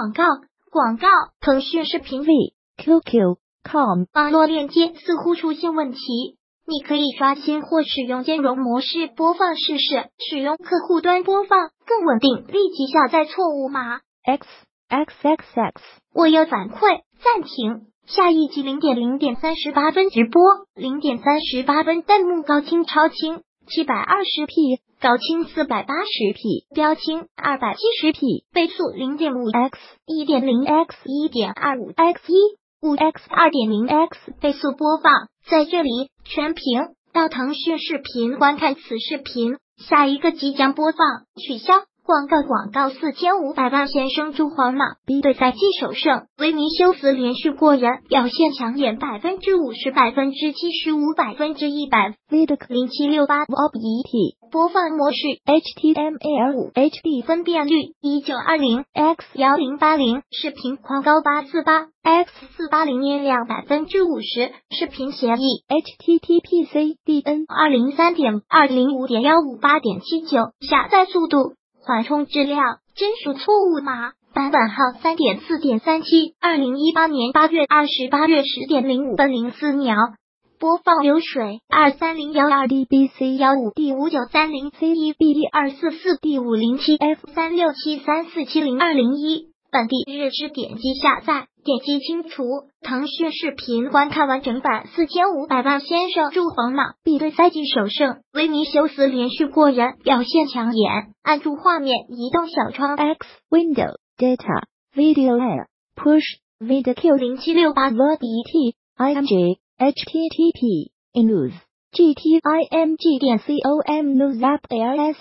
广告，腾讯视频 QQ.com 网络链接似乎出现问题，你可以刷新或使用兼容模式播放试试，使用客户端播放更稳定。立即下载错误码 XXXX。 我要反馈，暂停。下一集0:38直播，0:38弹幕高清超清720p，高清480p，标清270p，倍速0.5x 1.0x 1.25x 5x 2.0x 倍速播放。在这里全屏到腾讯视频观看此视频，下一个即将播放，取消。广告4500万先生驻皇马 B 队赛季首胜，维尼修斯连续过人，表现抢眼50%、75%、100%。0768 VOP 播放模式 HTML5 HD 分辨率1920 x 1080，视频宽高848 x 480，音量50%，视频协议 HTTPCDN 203.205.158.79，下载速度。缓冲质量，真属错误码，版本号3.4.37， 2018年8月28日10:05分04秒。播放流水 23012DBC15 D5930C1B244D507F36734702001，本地日志点击下载，点击清除。腾讯视频观看完整版4500万先生驻皇马 B 队赛季首胜，维尼修斯连续过人，表现抢眼。按住画面移动小窗 X Window Data Video Layer Push Video Q 0768 VDT IMG HTTP News GTIMG.com News App LS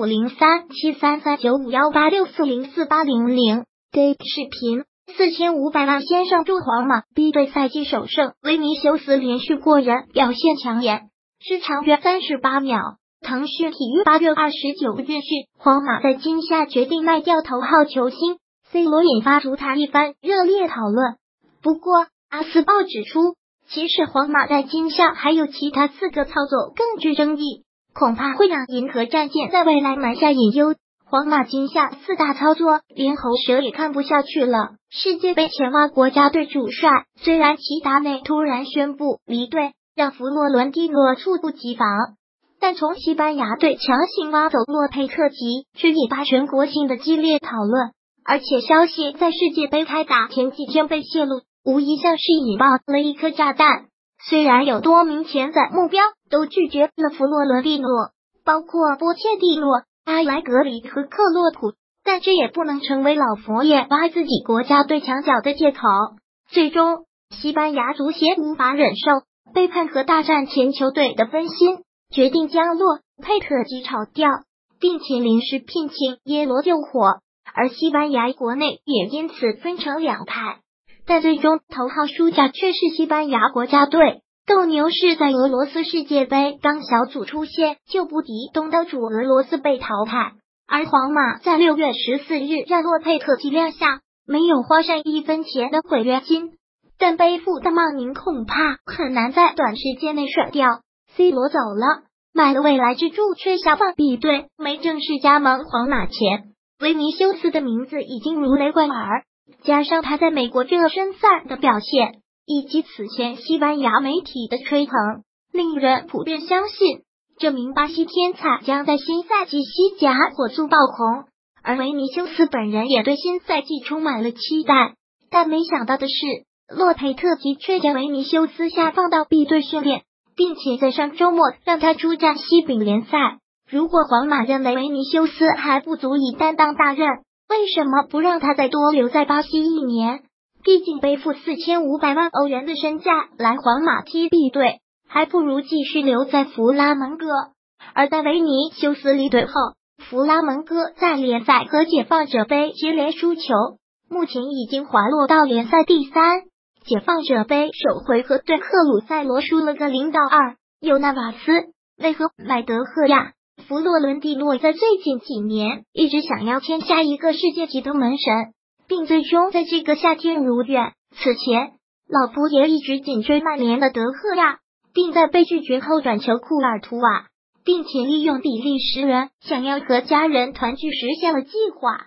050373395186404800 Date 视频4500万先生驻皇马 B 队赛季首胜，维尼修斯连续过人，表现抢眼，时长约38秒。腾讯体育8月29日讯，皇马在今夏决定卖掉头号球星 C 罗，引发足坛一番热烈讨论。不过，阿斯报指出，其实皇马在今夏还有其他4个操作更具争议，恐怕会让银河战舰在未来埋下隐忧。皇马今夏4大操作，连喉舌也看不下去了。世界杯前挖国家队主帅，虽然齐达内突然宣布离队，让弗洛伦蒂诺猝不及防，但从西班牙队强行挖走洛佩特吉，却引发全国性的激烈讨论。而且消息在世界杯开打前几天被泄露，无疑像是引爆了一颗炸弹。虽然有多名潜在目标都拒绝了弗洛伦蒂诺，包括波切蒂诺、阿莱格里和克洛普，但这也不能成为老佛爷挖自己国家队墙角的借口。最终，西班牙足协无法忍受背叛和大战前球队的分心，决定将洛佩特吉炒掉，并且临时聘请耶罗救火。而西班牙国内也因此分成两派，但最终头号输家却是西班牙国家队。斗牛士在俄罗斯世界杯刚小组出现就不敌东道主俄罗斯被淘汰，而皇马在6月14日让洛佩特吉亮相，没有花上1分钱的毁约金，但背负的骂名恐怕很难在短时间内甩掉。C 罗走了，买了未来之柱却下放 B 队，没正式加盟皇马前，维尼修斯的名字已经如雷贯耳，加上他在美国热身赛的表现，以及此前西班牙媒体的吹捧，令人普遍相信这名巴西天才将在新赛季西甲火速爆红。而维尼修斯本人也对新赛季充满了期待，但没想到的是，洛佩特吉却将维尼修斯下放到 B 队训练，并且在上周末让他出战西丙联赛。如果皇马认为维尼修斯还不足以担当大任，为什么不让他再多留在巴西1年？毕竟背负4500万欧元的身价来皇马踢 B 队，还不如继续留在弗拉门戈。而在维尼修斯离队后，弗拉门戈在联赛和解放者杯接连输球，目前已经滑落到联赛第3。解放者杯首回合对克鲁塞罗输了个0-2，尤纳瓦斯、内和麦德赫亚、弗洛伦蒂诺在最近几年一直想要签下一个世界级的门神，并最终在这个夏天如愿。此前，老佛爷一直紧追曼联的德赫亚，并在被拒绝后转求库尔图瓦，并且利用比利时人想要和家人团聚实现了计划。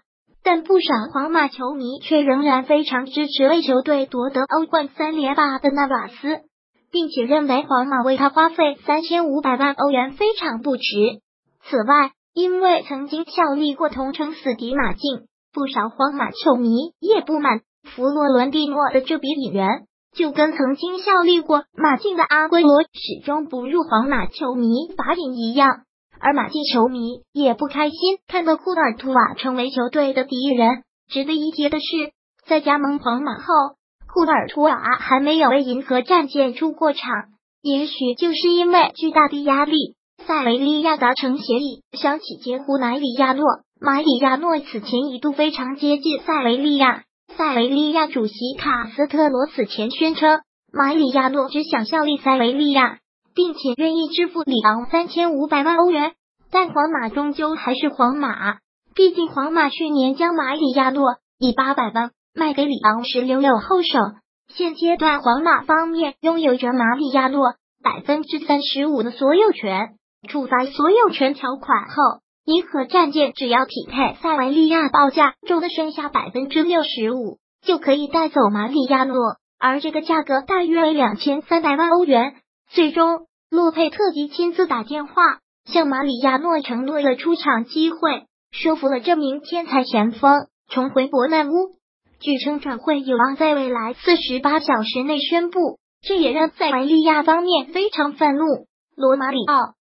但不少皇马球迷却仍然非常支持为球队夺得欧冠3连霸的纳瓦斯，并且认为皇马为他花费3500万欧元非常不值。此外，因为曾经效力过同城死敌马竞，不少皇马球迷也不满弗洛伦蒂诺的这笔引援，就跟曾经效力过马竞的阿圭罗始终不入皇马球迷法眼一样。而马竞球迷也不开心看到库尔图瓦成为球队的敌人。值得一提的是，在加盟皇马后，库尔图瓦还没有为银河战舰出过场，也许就是因为巨大的压力，塞维利亚达成协议，想起截胡马里亚诺。马里亚诺此前一度非常接近塞维利亚，塞维利亚主席卡斯特罗此前宣称，马里亚诺只想效力塞维利亚，并且愿意支付里昂3500万欧元，但皇马终究还是皇马，毕竟皇马去年将马里亚诺以800万卖给里昂时留有后手。现阶段皇马方面拥有着马里亚诺35%的所有权，触发所有权条款后，银河战舰只要匹配塞维利亚报价中的剩下65%，就可以带走马里亚诺，而这个价格大约为2300万欧元。最终，洛佩特吉亲自打电话向马里亚诺承诺了出场机会，说服了这名天才前锋重回伯纳乌。据称转会有望在未来48小时内宣布，这也让塞维利亚方面非常愤怒。罗马里奥